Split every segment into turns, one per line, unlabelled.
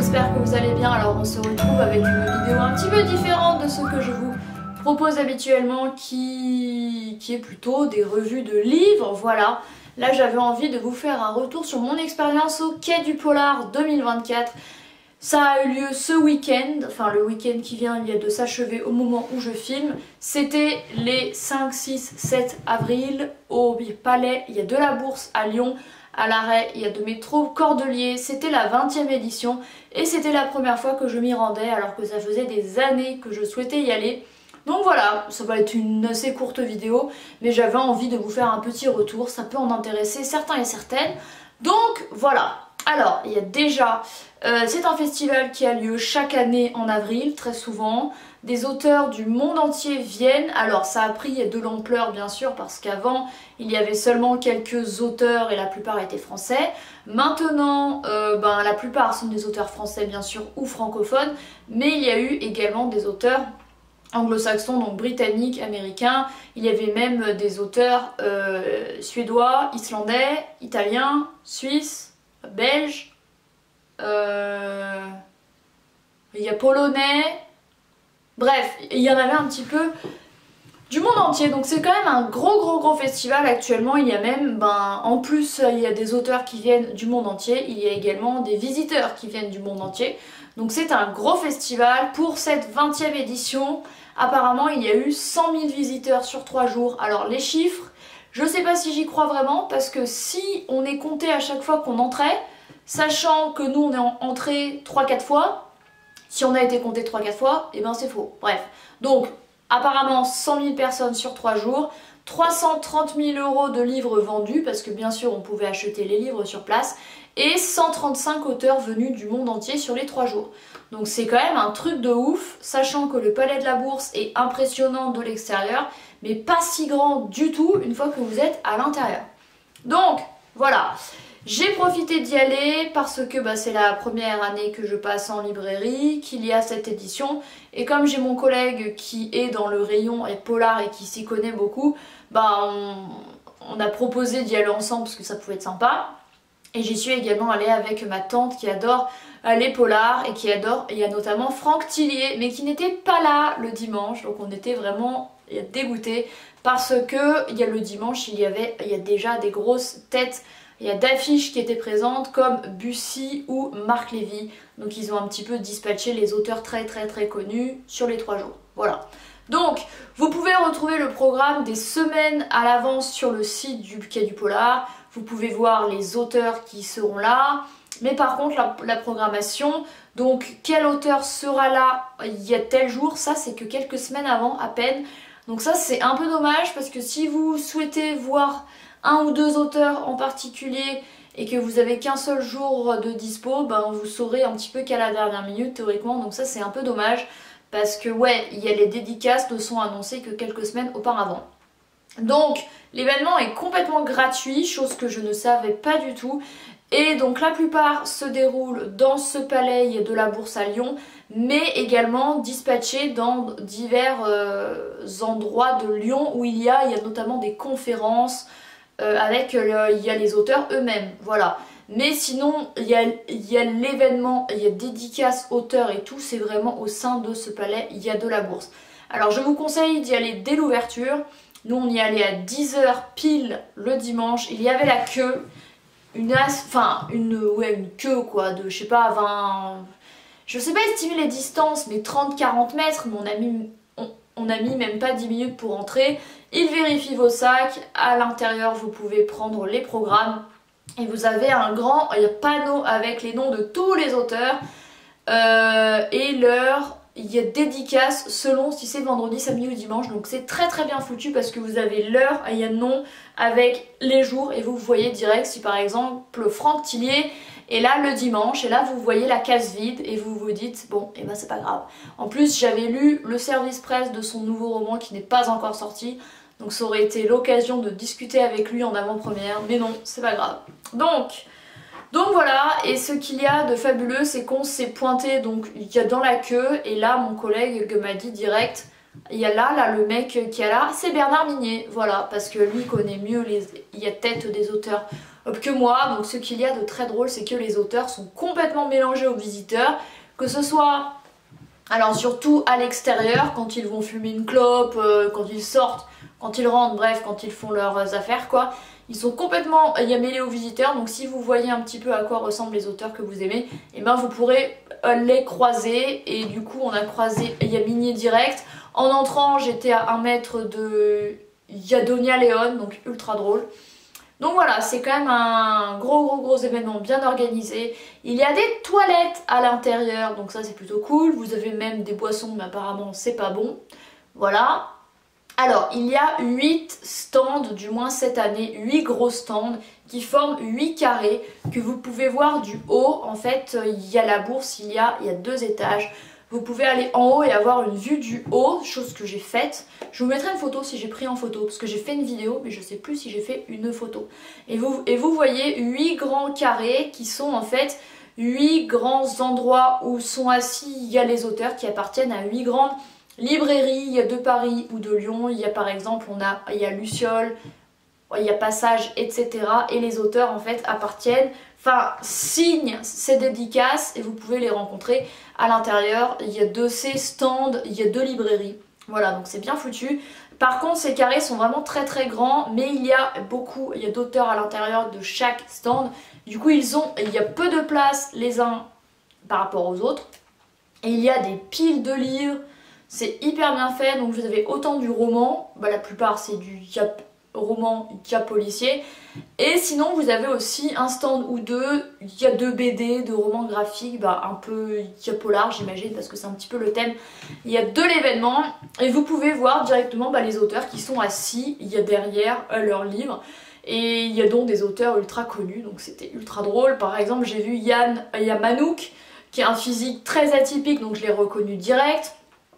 j'espère que vous allez bien. Alors on se retrouve avec une vidéo un petit peu différente de ce que je vous propose habituellement qui est plutôt des revues de livres, voilà. Là j'avais envie de vous faire un retour sur mon expérience au Quai du Polar 2024. Ça a eu lieu ce week-end, enfin le week-end qui vient, il y a de s'achever au moment où je filme. C'était les 5, 6, 7 avril au Palais, il y a de la Bourse à Lyon. À l'arrêt, il y a de métro Cordeliers, c'était la 20e édition et c'était la première fois que je m'y rendais alors que ça faisait des années que je souhaitais y aller. Donc voilà, ça va être une assez courte vidéo, mais j'avais envie de vous faire un petit retour, ça peut en intéresser certains et certaines. Donc voilà, alors il y a déjà, c'est un festival qui a lieu chaque année en avril, très souvent. Des auteurs du monde entier viennent, alors ça a pris de l'ampleur bien sûr parce qu'avant il y avait seulement quelques auteurs et la plupart étaient français. Maintenant la plupart sont des auteurs français bien sûr ou francophones, mais il y a eu également des auteurs anglo-saxons, donc britanniques, américains. Il y avait même des auteurs suédois, islandais, italiens, suisses, belges, il y a polonais. Bref, il y en avait un petit peu du monde entier, donc c'est quand même un gros festival actuellement. Il y a même, en plus il y a des auteurs qui viennent du monde entier, il y a également des visiteurs qui viennent du monde entier. Donc c'est un gros festival. Pour cette 20e édition, apparemment il y a eu 100 000 visiteurs sur 3 jours. Alors les chiffres, je sais pas si j'y crois vraiment, parce que si on est compté à chaque fois qu'on entrait, sachant que nous on est entré 3-4 fois, si on a été compté 3-4 fois, et ben c'est faux. Bref, donc apparemment 100 000 personnes sur 3 jours, 330 000 € de livres vendus, parce que bien sûr on pouvait acheter les livres sur place, et 135 auteurs venus du monde entier sur les 3 jours. Donc c'est quand même un truc de ouf, sachant que le Palais de la Bourse est impressionnant de l'extérieur, mais pas si grand du tout une fois que vous êtes à l'intérieur. Donc voilà. J'ai profité d'y aller parce que c'est la première année que je passe en librairie, qu'il y a cette édition, et comme j'ai mon collègue qui est dans le rayon polar et qui s'y connaît beaucoup, on a proposé d'y aller ensemble parce que ça pouvait être sympa. Et j'y suis également allée avec ma tante qui adore les polars et qui adore, il y a notamment Franck Tillier, mais qui n'était pas là le dimanche, donc on était vraiment dégoûtés parce que le dimanche il y a déjà des grosses têtes. Il y a d'affiches qui étaient présentes comme Bussy ou Marc Lévy. Donc ils ont un petit peu dispatché les auteurs très connus sur les 3 jours. Voilà. Donc vous pouvez retrouver le programme des semaines à l'avance sur le site du Quai du Polar. Vous pouvez voir les auteurs qui seront là. Mais par contre la programmation, donc quel auteur sera là il y a tel jour, ça c'est que quelques semaines avant à peine. Donc ça c'est un peu dommage parce que si vous souhaitez voir un ou deux auteurs en particulier et que vous avez qu'un seul jour de dispo, vous saurez un petit peu qu'à la dernière minute théoriquement, donc ça c'est un peu dommage parce que il y a les dédicaces ne sont annoncées que quelques semaines auparavant. Donc l'événement est complètement gratuit, chose que je ne savais pas du tout, et donc la plupart se déroulent dans ce palais de la Bourse à Lyon, mais également dispatchés dans divers endroits de Lyon où il y a notamment des conférences, avec il y a les auteurs eux-mêmes, voilà. Mais sinon, il y a l'événement, il y a dédicaces auteurs et tout, c'est vraiment au sein de ce palais, il y a de la Bourse. Alors je vous conseille d'y aller dès l'ouverture. Nous on y allait à 10 h pile le dimanche, il y avait la queue, une queue quoi, de je sais pas 20... Je sais pas estimer les distances, mais 30-40 mètres, on a mis même pas 10 minutes pour entrer. Il vérifie vos sacs, à l'intérieur vous pouvez prendre les programmes et vous avez un grand panneau avec les noms de tous les auteurs et l'heure. Il y a dédicace selon si c'est vendredi, samedi ou dimanche, donc c'est très bien foutu parce que vous avez l'heure, il y a le nom avec les jours et vous voyez direct si par exemple Franck Tillier est là le dimanche et là vous voyez la case vide et vous vous dites bon c'est pas grave. En plus j'avais lu le service presse de son nouveau roman qui n'est pas encore sorti, donc ça aurait été l'occasion de discuter avec lui en avant-première, mais non c'est pas grave. Donc voilà, et ce qu'il y a de fabuleux c'est qu'on s'est pointé, donc il y a dans la queue et là mon collègue m'a dit direct Il y a là le mec qui est là, c'est Bernard Minier, voilà, parce que lui connaît mieux il y a tête des auteurs que moi. Donc ce qu'il y a de très drôle, c'est que les auteurs sont complètement mélangés aux visiteurs, que ce soit, alors surtout à l'extérieur, quand ils vont fumer une clope, quand ils sortent, quand ils rentrent, bref, quand ils font leurs affaires quoi. Ils sont complètement mêlés aux visiteurs, donc si vous voyez un petit peu à quoi ressemblent les auteurs que vous aimez, et ben vous pourrez les croiser. Et du coup on a croisé Minier direct. En entrant j'étais à 1 mètre de Yadonia Léon, donc ultra drôle. Donc voilà, c'est quand même un gros événement bien organisé. Il y a des toilettes à l'intérieur, donc ça c'est plutôt cool. Vous avez même des boissons, mais apparemment c'est pas bon. Voilà. Alors, il y a 8 stands, du moins cette année, 8 gros stands qui forment 8 carrés que vous pouvez voir du haut. En fait, il y a la bourse, il y a 2 étages. Vous pouvez aller en haut et avoir une vue du haut, chose que j'ai faite. Je vous mettrai une photo si j'ai pris en photo, parce que j'ai fait une vidéo, mais je sais plus si j'ai fait une photo. Et vous voyez 8 grands carrés qui sont en fait 8 grands endroits où sont assis, il y a les auteurs qui appartiennent à 8 grandes librairies. Il y a de Paris ou de Lyon. Il y a par exemple, il y a Luciole, il y a Passage, etc. Et les auteurs en fait appartiennent, enfin signent ces dédicaces et vous pouvez les rencontrer à l'intérieur. Il y a 2 stands, il y a 2 librairies. Voilà, donc c'est bien foutu. Par contre, ces carrés sont vraiment très grands, mais il y a d'auteurs à l'intérieur de chaque stand. Du coup, il y a peu de place les uns par rapport aux autres. Et il y a des piles de livres. C'est hyper bien fait, donc vous avez autant du roman, la plupart c'est du roman, policier, et sinon vous avez aussi un stand ou deux, il y a 2 BD, de romans graphiques, un peu polar j'imagine, parce que c'est un petit peu le thème, il y a de l'événement, et vous pouvez voir directement les auteurs qui sont assis, il y a derrière leurs livres, et il y a donc des auteurs ultra connus, donc c'était ultra drôle. Par exemple j'ai vu il y a Manouk, qui a un physique très atypique, donc je l'ai reconnu direct.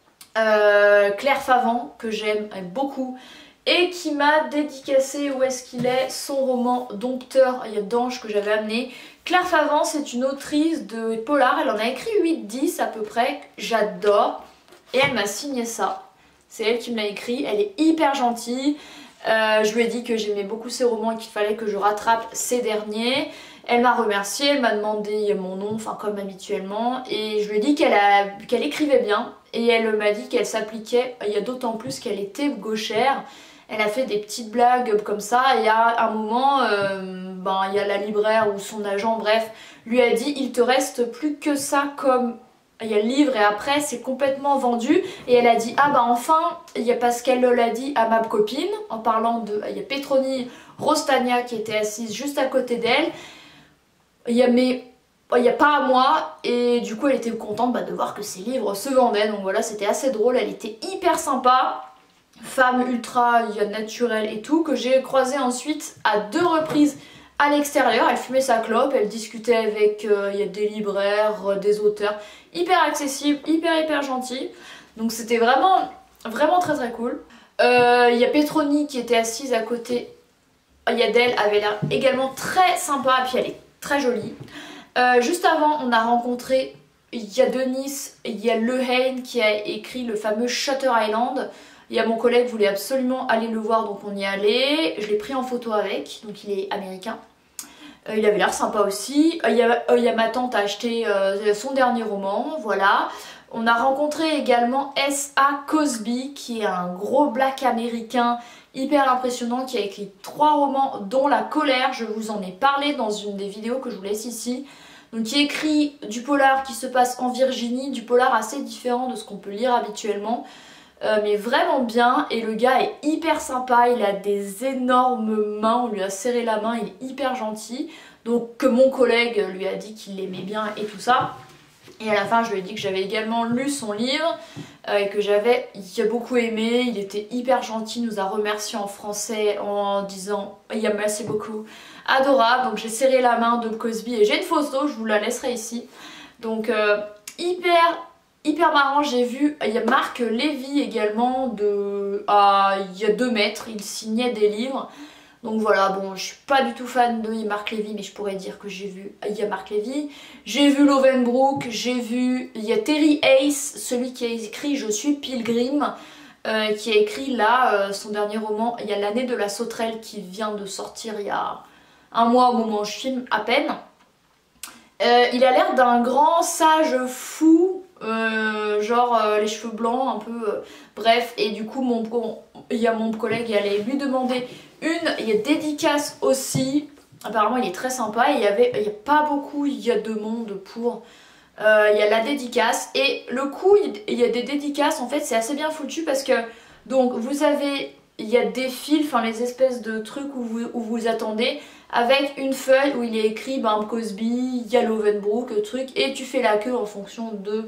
Claire Favant, que j'aime beaucoup, et qui m'a dédicacé, où est-ce qu'il est, son roman Dompteur d'ange que j'avais amené. Claire Favant, c'est une autrice de polar, elle en a écrit 8-10 à peu près, j'adore, et elle m'a signé ça. C'est elle qui me l'a écrit, elle est hyper gentille. Je lui ai dit que j'aimais beaucoup ses romans et qu'il fallait que je rattrape ces derniers. Elle m'a remercié, elle m'a demandé mon nom, enfin comme habituellement, et je lui ai dit qu'elle écrivait bien, et elle m'a dit qu'elle s'appliquait, il y a d'autant plus qu'elle était gauchère. Elle a fait des petites blagues comme ça, et à un moment, il y a la libraire ou son agent, bref, lui a dit il te reste plus que ça comme... Il y a le livre et après c'est complètement vendu, et elle a dit ah enfin, parce qu'elle l'a dit à ma copine en parlant de... Il y a Petroni Rostagna qui était assise juste à côté d'elle, il y a pas à moi, et du coup elle était contente de voir que ses livres se vendaient, donc voilà, c'était assez drôle. Elle était hyper sympa, femme ultra naturelle et tout, que j'ai croisée ensuite à 2 reprises à l'extérieur. Elle fumait sa clope, elle discutait avec des libraires, des auteurs, hyper accessible, hyper gentil, donc c'était vraiment très cool. Il y a Petroni qui était assise à côté, d'elle, avait l'air également très sympa, et puis elle est très jolie. Juste avant, on a rencontré, il y a Denis, il y a Lehane qui a écrit le fameux Shutter Island. Il y a mon collègue voulait absolument aller le voir, donc on y est allé. Je l'ai pris en photo avec, donc il est américain. Il avait l'air sympa aussi. Il y a ma tante a acheté son dernier roman, voilà. On a rencontré également S.A. Cosby, qui est un gros black américain hyper impressionnant, qui a écrit 3 romans dont La Colère. Je vous en ai parlé dans une des vidéos que je vous laisse ici. Donc qui écrit du polar qui se passe en Virginie, du polar assez différent de ce qu'on peut lire habituellement, mais vraiment bien. Et le gars est hyper sympa, il a des énormes mains, on lui a serré la main, il est hyper gentil. Donc que mon collègue lui a dit qu'il l'aimait bien et tout ça. Et à la fin je lui ai dit que j'avais également lu son livre et que j'avais beaucoup aimé. Il était hyper gentil, nous a remercié en français en disant merci beaucoup, adorable. Donc j'ai serré la main de Cosby et j'ai une photo, je vous la laisserai ici. Donc hyper marrant. J'ai vu, il y a Marc Lévy également, il y a 2 mètres, il signait des livres. Donc voilà, bon, je suis pas du tout fan de Marc Lévy, mais je pourrais dire que j'ai vu, il y a Marc Lévy. J'ai vu Lovenbrook, j'ai vu, il y a Terry Ace, celui qui a écrit Je suis Pilgrim. qui a écrit là son dernier roman. Il y a L'année de la sauterelle qui vient de sortir il y a un mois au moment où je filme à peine. Il a l'air d'un grand sage fou, genre les cheveux blancs un peu, bref, et du coup il y a mon collègue qui allait lui demander il y a dédicace aussi, apparemment il est très sympa, il y a pas beaucoup, il y a de monde pour, il y a la dédicace, et le coup il y a des dédicaces, en fait c'est assez bien foutu parce que, donc vous avez, il y a des fils, enfin les espèces de trucs où vous attendez, avec une feuille où il est écrit Cosby, Yallowenbrook, truc, et tu fais la queue en fonction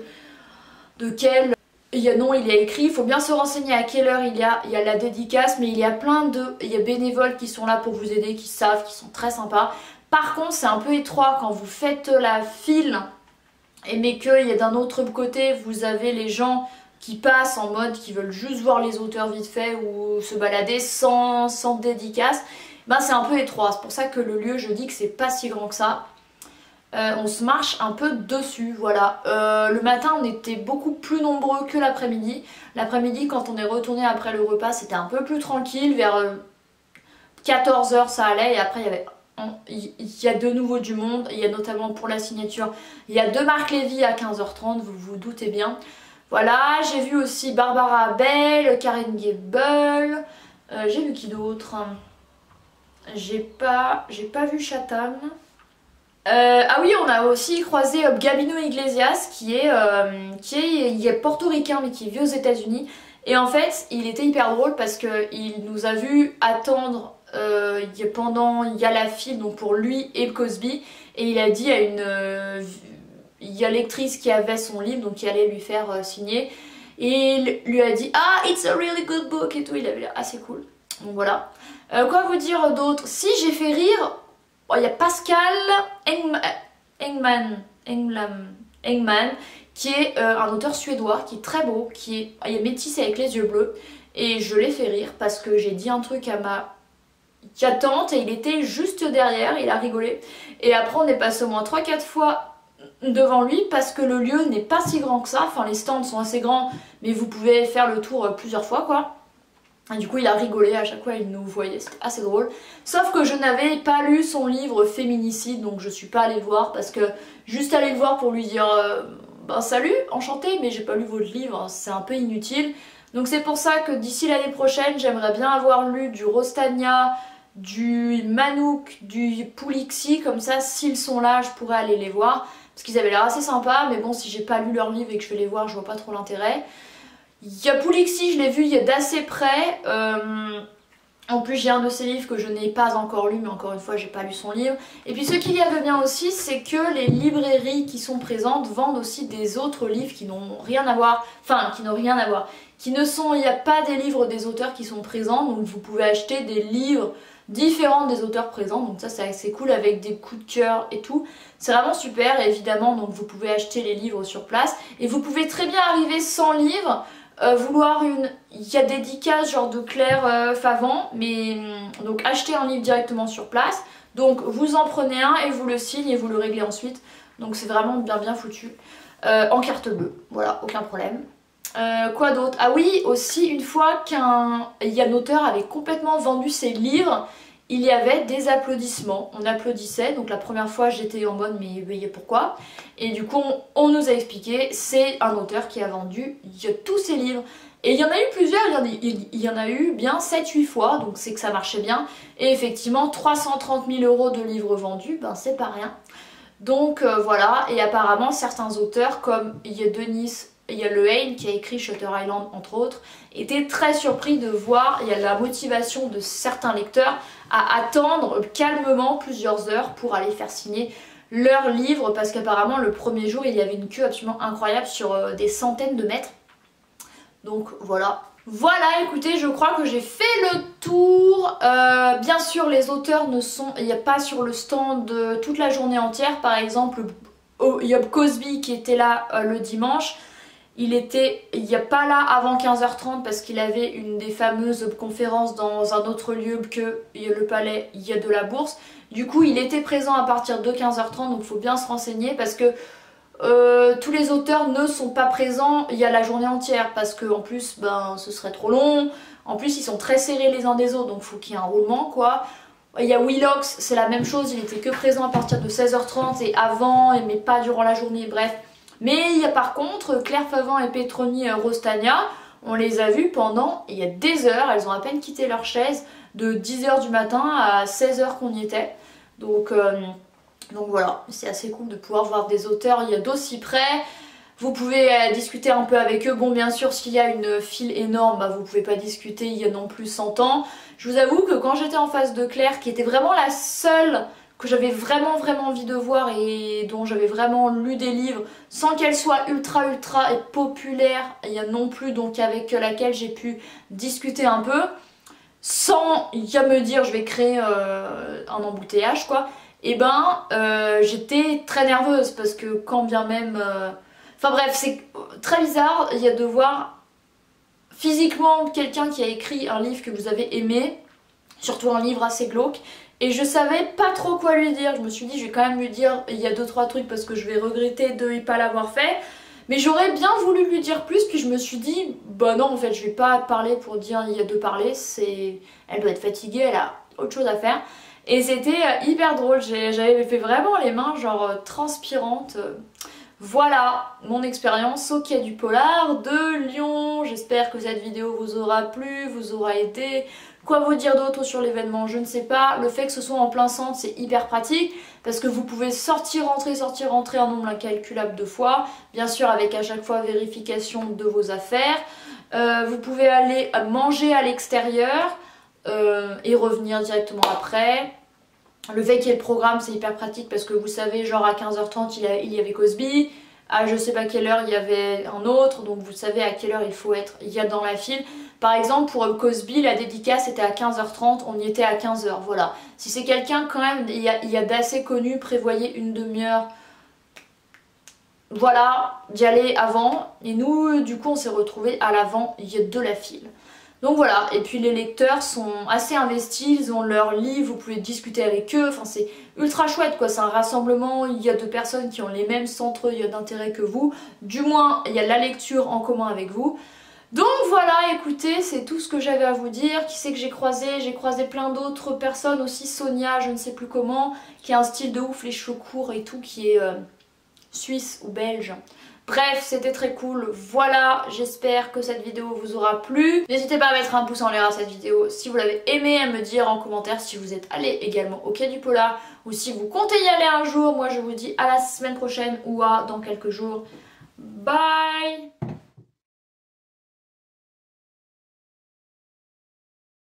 de quel nom il est écrit. Il faut bien se renseigner à quelle heure il y a la dédicace, mais il y a il y a bénévoles qui sont là pour vous aider, qui savent, qui sont très sympas. Par contre c'est un peu étroit quand vous faites la file, mais qu'il y a d'un autre côté vous avez les gens qui passent en mode qui veulent juste voir les auteurs vite fait ou se balader sans dédicace. C'est un peu étroit, c'est pour ça que le lieu, je dis que c'est pas si grand que ça. On se marche un peu dessus, voilà. Le matin, on était beaucoup plus nombreux que l'après-midi. L'après-midi, quand on est retourné après le repas, c'était un peu plus tranquille. Vers 14h, ça allait. Et après, il y a de nouveau du monde. Il y a notamment pour la signature, il y a 2 Marc Lévy à 15h30, vous vous doutez bien. Voilà, j'ai vu aussi Barbara Bell, Karen Gable. J'ai vu qui d'autre? J'ai pas vu Chatham. Ah oui, on a aussi croisé Gabino Iglesias qui est portoricain mais qui vit aux États-Unis. Et en fait, il était hyper drôle parce qu'il nous a vu attendre il y a la file donc pour lui et Cosby. Et il a dit à il y a lectrice qui avait son livre donc qui allait lui faire signer. Et il lui a dit ah, it's a really good book et tout. Il avait l'air assez cool. Donc voilà. Quoi vous dire d'autre? Si j'ai fait rire, il y a Pascal Engman qui est un auteur suédois qui est très beau, il est métis avec les yeux bleus, et je l'ai fait rire parce que j'ai dit un truc à ma tante et il était juste derrière, il a rigolé. Et après on est passé au moins 3-4 fois devant lui parce que le lieu n'est pas si grand que ça, enfin les stands sont assez grands mais vous pouvez faire le tour plusieurs fois quoi. Et du coup il a rigolé à chaque fois, il nous voyait, c'était assez drôle. Sauf que je n'avais pas lu son livre Féminicide, donc je suis pas allée le voir parce que juste aller le voir pour lui dire salut, enchanté, mais j'ai pas lu votre livre, c'est un peu inutile. Donc c'est pour ça que d'ici l'année prochaine, j'aimerais bien avoir lu du Rostania, du Manouk, du Poulixi, comme ça s'ils sont là je pourrais aller les voir. Parce qu'ils avaient l'air assez sympas, mais bon si j'ai pas lu leur livre et que je vais les voir, je vois pas trop l'intérêt. Il y a Poulixi, je l'ai vu il y a d'assez près. En plus j'ai un de ses livres que je n'ai pas encore lu, mais encore une fois j'ai pas lu son livre. Et puis ce qu'il y a de bien aussi, c'est que les librairies qui sont présentes vendent aussi des autres livres qui n'ont rien à voir. Enfin, qui n'ont rien à voir. Il n'y a pas des livres des auteurs qui sont présents, donc vous pouvez acheter des livres différents des auteurs présents, donc ça c'est assez cool avec des coups de cœur et tout. C'est vraiment super, et évidemment donc vous pouvez acheter les livres sur place. Et vous pouvez très bien arriver sans livre. Il y a des dédicaces genre de Claire Favant, mais donc achetez un livre directement sur place, donc vous en prenez un et vous le signez et vous le réglez ensuite, donc c'est vraiment bien foutu, en carte bleue, voilà, aucun problème. Quoi d'autre? Ah oui, aussi une fois qu'un auteur avait complètement vendu ses livres, il y avait des applaudissements, on applaudissait, donc la première fois j'étais en mode mais pourquoi? Et du coup on nous a expliqué, c'est un auteur qui a vendu tous ses livres. Et il y en a eu plusieurs, il y en a eu bien 7-8 fois, donc c'est que ça marchait bien. Et effectivement 330 000 € de livres vendus, c'est pas rien. Donc voilà, et apparemment certains auteurs comme il y a Lehane qui a écrit Shutter Island entre autres, étaient très surpris de voir la motivation de certains lecteurs à attendre calmement plusieurs heures pour aller faire signer leur livre, parce qu'apparemment le premier jour il y avait une queue absolument incroyable sur des centaines de mètres. Donc voilà. Voilà, écoutez, je crois que j'ai fait le tour. Bien sûr, les auteurs il n'y a pas sur le stand toute la journée entière. Par exemple, il y a Cosby qui était là le dimanche. Il n'y a pas là avant 15h30 parce qu'il avait une des fameuses conférences dans un autre lieu que le Palais, il y a de la Bourse. Du coup, il était présent à partir de 15h30, donc il faut bien se renseigner parce que tous les auteurs ne sont pas présents il y a la journée entière parce que en plus ben ce serait trop long. En plus ils sont très serrés les uns des autres donc faut qu'il y ait un roulement quoi. Il y a Willox, c'est la même chose, il était que présent à partir de 16h30 et avant, mais pas durant la journée, bref. Mais il y a par contre Claire Favant et Petroni Rostania, on les a vus pendant il y a des heures, elles ont à peine quitté leur chaise de 10h du matin à 16h qu'on y était. Donc voilà, c'est assez cool de pouvoir voir des auteurs, il y a d'aussi près. Vous pouvez discuter un peu avec eux. Bon, bien sûr, s'il y a une file énorme, bah, vous pouvez pas discuter, il y a non plus 100 ans. Je vous avoue que quand j'étais en face de Claire, qui était vraiment la seule que j'avais vraiment envie de voir et dont j'avais vraiment lu des livres, sans qu'elle soit ultra et populaire, il y a non plus donc avec laquelle j'ai pu discuter un peu, sans y a me dire je vais créer un embouteillage quoi. Et ben j'étais très nerveuse parce que quand bien même... Enfin bref, c'est très bizarre, il y a de voir physiquement quelqu'un qui a écrit un livre que vous avez aimé, surtout un livre assez glauque, et je savais pas trop quoi lui dire. Je me suis dit je vais quand même lui dire il y a 2-3 trucs parce que je vais regretter de ne pas l'avoir fait, mais j'aurais bien voulu lui dire plus, puis je me suis dit bah non en fait je vais pas parler pour dire il y a de parler, elle doit être fatiguée, elle a autre chose à faire. Et c'était hyper drôle, j'avais fait vraiment les mains genre transpirantes. Voilà mon expérience au Quai du Polar de Lyon. J'espère que cette vidéo vous aura plu, vous aura aidé. Quoi vous dire d'autre sur l'événement, je ne sais pas. Le fait que ce soit en plein centre, c'est hyper pratique parce que vous pouvez sortir, rentrer un nombre incalculable de fois. Bien sûr avec à chaque fois vérification de vos affaires. Vous pouvez aller manger à l'extérieur et revenir directement après. Le fait qu'il y ait le programme c'est hyper pratique parce que vous savez genre à 15h30 il y avait Cosby, à je sais pas quelle heure il y avait un autre, donc vous savez à quelle heure il y a dans la file. Par exemple pour Cosby la dédicace était à 15h30, on y était à 15h, voilà. Si c'est quelqu'un quand même, il y a d'assez connu, prévoyez une demi-heure. Voilà, d'y aller avant. Et nous du coup on s'est retrouvés à l'avant de la file. Donc voilà, et puis les lecteurs sont assez investis, ils ont leurs livres, vous pouvez discuter avec eux, enfin c'est ultra chouette quoi, c'est un rassemblement, il y a deux personnes qui ont les mêmes centres d'intérêt que vous, du moins il y a la lecture en commun avec vous. Donc voilà, écoutez, c'est tout ce que j'avais à vous dire. Qui c'est que j'ai croisé plein d'autres personnes aussi, Sonia, je ne sais plus comment, qui a un style de ouf, les cheveux courts et tout, qui est suisse ou belge. Bref, c'était très cool. Voilà, j'espère que cette vidéo vous aura plu. N'hésitez pas à mettre un pouce en l'air à cette vidéo si vous l'avez aimée, à me dire en commentaire si vous êtes allé également au Quai du Polar ou si vous comptez y aller un jour. Moi je vous dis à la semaine prochaine ou à dans quelques jours. Bye!